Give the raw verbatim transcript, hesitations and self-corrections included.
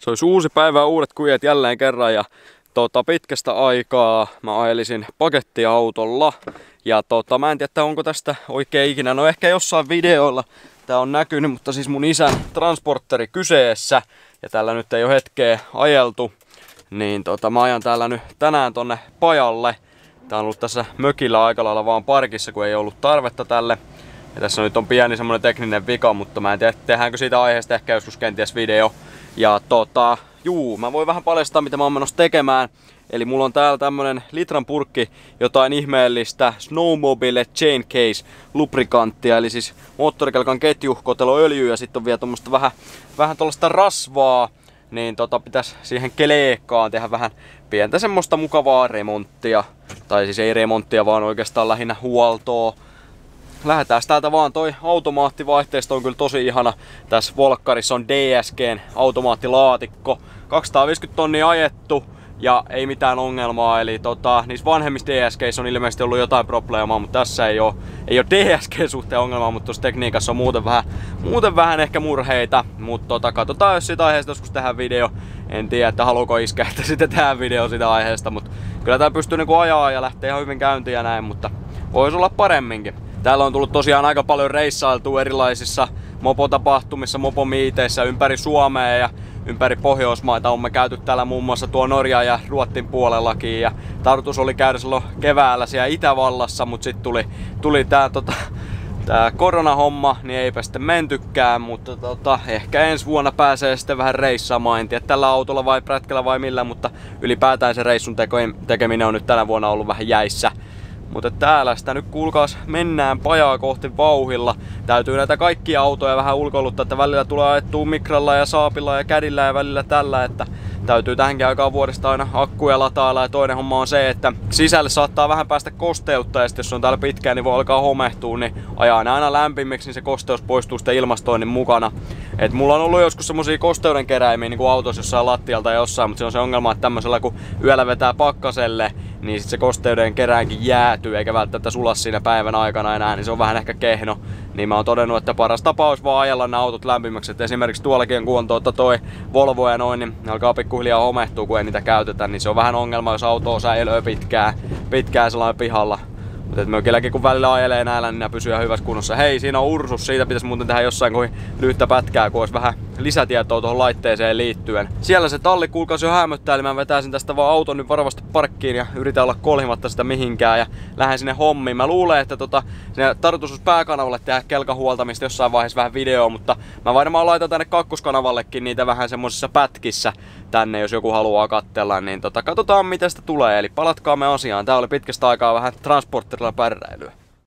Se olisi uusi päivä, uudet kujet jälleen kerran ja tota, pitkästä aikaa mä ajelisin pakettiautolla. Ja tota, mä en tiedä, onko tästä oikein ikinä, no ehkä jossain videoilla tää on näkynyt, mutta siis mun isän transporteri kyseessä. Ja tällä nyt ei ole hetkeä ajeltu, niin tota, mä ajan täällä nyt tänään tonne pajalle. Tää on ollut tässä mökillä aika lailla vaan parkissa, kun ei ollut tarvetta tälle. Ja tässä nyt on pieni semmonen tekninen vika, mutta mä en tiedä, tehdäänkö siitä aiheesta ehkä joskus kenties video. Ja tota, juu, mä voin vähän paljastaa, mitä mä oon menossa tekemään. Eli mulla on täällä tämmönen litran purkki jotain ihmeellistä Snowmobile Chain Case lubrikanttia, eli siis moottorikelkan ketjukoteloöljyä ja sitten on vielä tommoista vähän, vähän tollaista rasvaa. Niin tota, pitäisi siihen keleekkaan tehdä vähän pientä semmoista mukavaa remonttia. Tai siis ei remonttia, vaan oikeastaan lähinnä huoltoa. Lähdetään täältä vaan, toi automaattivaihteisto on kyllä tosi ihana. Tässä Volkkarissa on D S G:n automaattilaatikko. kaksisataaviisikymmentä tonnia ajettu ja ei mitään ongelmaa. Eli tota, niissä vanhemmissa D S G:issä on ilmeisesti ollut jotain probleemaa, mutta tässä ei ole, ei ole D S G:n suhteen ongelmaa, mutta tuossa tekniikassa on muuten vähän, muuten vähän ehkä murheita. Mutta tota, katsotaan, jos siitä aiheesta joskus tehdään video. En tiedä, että haluuko iskä, että sitten tehdään video siitä aiheesta, mutta kyllä tää pystyy niinku ajaa ja lähtee ihan hyvin käyntiin ja näin, mutta voisi olla paremminkin. Täällä on tullut tosiaan aika paljon reissailtua erilaisissa mopotapahtumissa, mopomiiteissä ympäri Suomea ja ympäri Pohjoismaita. On me käyty täällä muun muassa tuo Norja ja Ruotsin puolellakin ja tarkoitus oli käydä silloin keväällä siellä Itävallassa, mutta sitten tuli, tuli tää, tota, tää koronahomma, niin eipä sitten mentykään, mutta tota, ehkä ensi vuonna pääsee sitten vähän reissaamaan. En tiedä tällä autolla vai prätkällä vai millä, mutta ylipäätään se reissun tekeminen on nyt tänä vuonna ollut vähän jäissä. Mutta täällä sitä nyt kuulkaas mennään pajaa kohti vauhilla. Täytyy näitä kaikkia autoja vähän ulkoiluttaa, että välillä tulee ajettua Mikralla ja Saapilla ja Cadilla ja välillä tällä, että täytyy tähänkin aikaan vuodesta aina akkuja latailla. Ja toinen homma on se, että sisälle saattaa vähän päästä kosteutta ja sitten jos on täällä pitkään, niin voi alkaa homehtua, niin ajaa ne aina lämpimiksi, niin se kosteus poistuu sitten ilmastoinnin mukana. Et mulla on ollut joskus semmosia kosteuden keräimiä niin kuin autossa jossain lattialta jossain, mutta se on se ongelma, että tämmöisellä kun yöllä vetää pakkaselle, niin sit se kosteuden keräänkin jäätyy eikä välttämättä sula siinä päivän aikana enää, niin se on vähän ehkä kehno. Niin mä oon todennut, että paras tapa olisi vaan ajella nämä autot lämpimäksi. Et esimerkiksi tuollakin kun on tuota toi Volvo ja noin, niin alkaa pikkuhiljaa homehtua, kun ei niitä käytetä, niin se on vähän ongelma, jos auto säilöö pitkään, pitkään sellainen pihalla. Mutta mökilläkin kun välillä ajelee näillä, niin nämä pysyy ihan hyvässä kunnossa. Hei, siinä on Ursus, siitä pitäisi muuten tehdä jossain kuin lyhyttä pätkää, kun olisi vähän lisätietoa tuohon laitteeseen liittyen. Siellä se talli kuulkaas jo hämöttää, eli mä vetäisin tästä vaan auton nyt varovasti parkkiin ja yritän olla kolhimatta sitä mihinkään ja lähden sinne hommiin. Mä luulen, että tota, sinne tarkoitus olisi pääkanavalle tehdä kelkahuoltamista jossain vaiheessa vähän videoa, mutta mä varmaan laitan tänne kakkoskanavallekin niitä vähän semmosissa pätkissä tänne, jos joku haluaa katsella, niin tota, katsotaan miten sitä tulee. Eli palatkaamme asiaan. Tää oli pitkästä aikaa vähän transporterilla pärräilyä.